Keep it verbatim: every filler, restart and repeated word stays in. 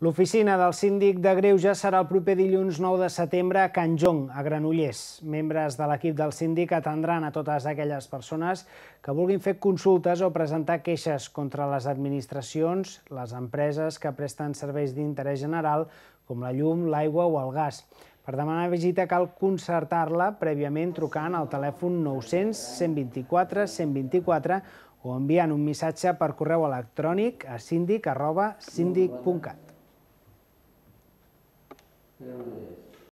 L'oficina del síndic de Greuges serà el proper dilluns nou de setembre a Can Jong, a Granollers. Membres de l'equip del síndic atendran a totes aquelles persones que vulguin fer consultes o presentar queixes contra les administracions, les empreses que presten serveis d'interès general, com la llum, l'aigua o el gas. Per demanar visita cal concertar-la prèviament trucant al telèfon nou-cents cent vint-i-quatre cent vint-i-quatre o enviant un missatge per correu electrònic a síndic arroba síndic punt cat.